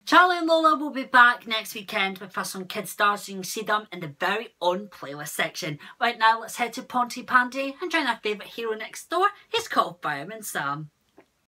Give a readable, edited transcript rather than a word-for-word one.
Charlie and Lola will be back next weekend with us on Kidstar, so you can see them in the very own playlist section. Right now, let's head to Pontypandy and join our favourite hero next door. He's called Fireman Sam.